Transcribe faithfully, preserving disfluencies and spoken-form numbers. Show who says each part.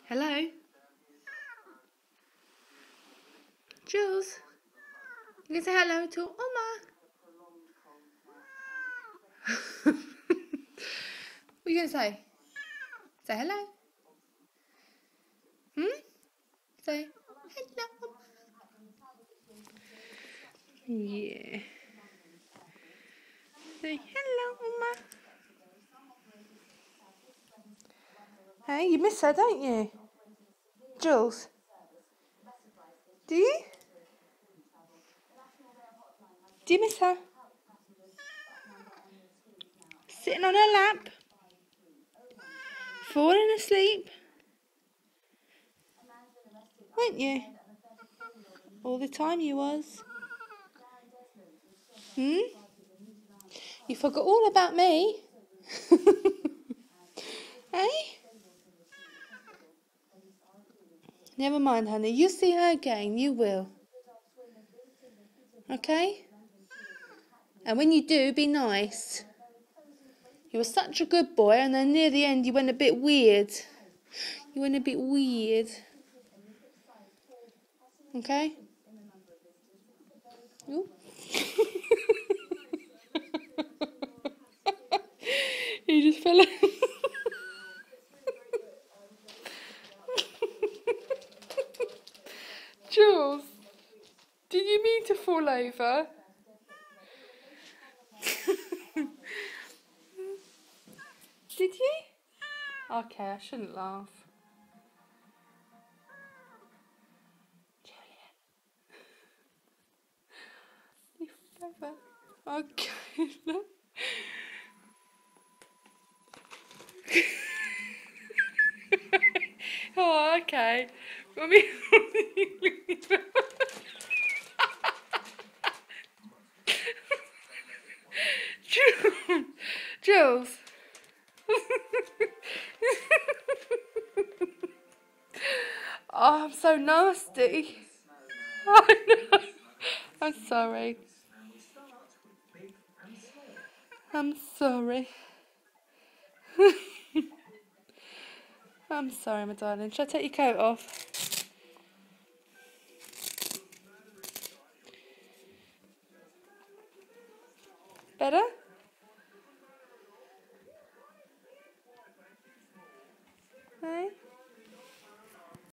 Speaker 1: Hello? Jules? You can say hello to Oma. What are you going to say? Say hello. Hmm? Say hello. Yeah. Say hello, Oma. Hey, you miss her, don't you? Jules? Do you? Do you miss her? Sitting on her lap? Falling asleep? Weren't you? All the time you was. Hmm? You forgot all about me? Hey? Never mind, honey. You'll see her again. You will. Okay? And when you do, be nice. You were such a good boy, and then near the end you went a bit weird. You went a bit weird. Okay? Ooh. You just fell over. Jules, did you mean to fall over? Did you? Okay, I shouldn't laugh. Julian. You fell over. Okay, look. Oh, okay. I mean, Jules. Jules. Oh, I'm so nasty. I know. I'm sorry. I'm sorry. I'm sorry, my darling. Shall I take your coat off? Better?